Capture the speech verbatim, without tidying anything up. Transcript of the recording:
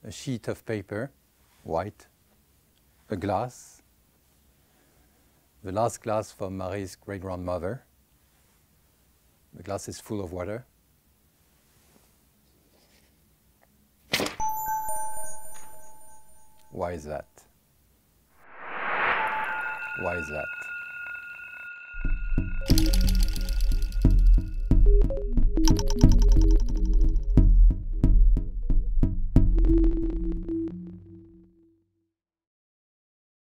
a sheet of paper, white, a glass, the last glass from Marie's great-grandmother. The glass is full of water. Why is that? Why is that?